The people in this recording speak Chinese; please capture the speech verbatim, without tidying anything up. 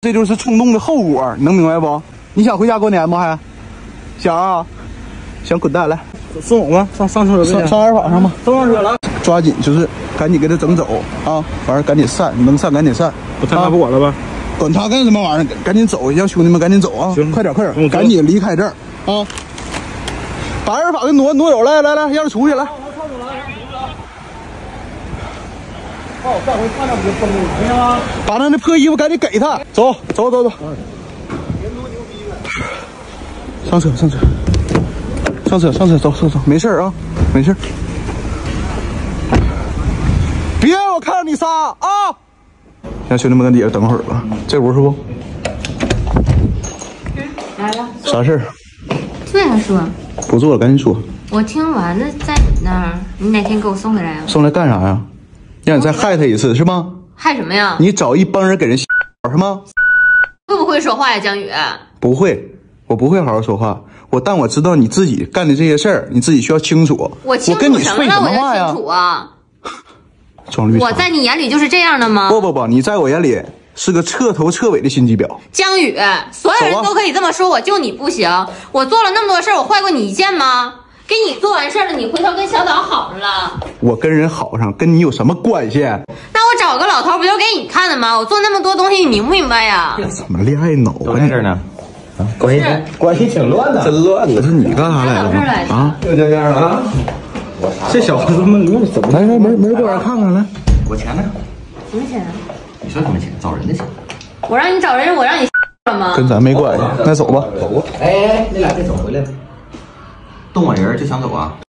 这就是冲动的后果，你能明白不？你想回家过年不？还想啊？想滚蛋来！ 送我吗？上上车上上二法上吧， 都上车了。 抓紧就是赶紧给他整走啊！完事赶紧散，能散赶紧散。 我他妈不管了吧？ 管他干什么玩意儿？赶紧走，让兄弟们赶紧走啊！ 行， 快点快点，赶紧离开这儿啊！把二法给挪挪走，来来来，让他出去来。 把我上回看到不就崩了，听见吗？ 把他那破衣服赶紧给他，走走走走。上车上车上车上车，走走走，没事啊，没事。别让我看到你仨啊！让兄弟们搁底下等会儿吧，这屋是不？ 来了。 啥事儿？ 坐下说。 不做了，赶紧说。 我听完了在你那儿，你哪天给我送回来呀？ 送来干啥呀？让你再害他一次是吗？ 害什么呀？ 你找一帮人给人是吗？ 会不会说话呀，江宇？ 不会，我不会好好说话。我但我知道你自己干的这些事儿，你自己需要清楚。 我清楚我跟你废什么了？我要什么话呀？ 清楚啊！ 装绿茶。 我在你眼里就是这样的吗？ 不不不，你在我眼里是个彻头彻尾的心机婊。 江宇，所有人都可以这么说，我就你不行。我做了那么多事儿，我坏过你一件吗？给你做完事儿了，你回头跟小岛好上了。 我跟人好上，跟你有什么关系？ 那我找个老头不就给你看的吗？我做那么多东西，你明不明白呀？ 怎么恋爱脑啊？ 在这儿呢。啊，关系关系挺乱的，真乱的。 不是你干啥来了吗？啊， 就这样啊。这小子他妈乱怎么？ 来来，门门过来看看来。 我钱呢？ 什么钱啊？ 你说什么钱？找人的钱。 我让你找人，我让你了吗？ 跟咱没关系，那走吧。 走吧。哎哎，你俩别走，回来了。动我人就想走啊？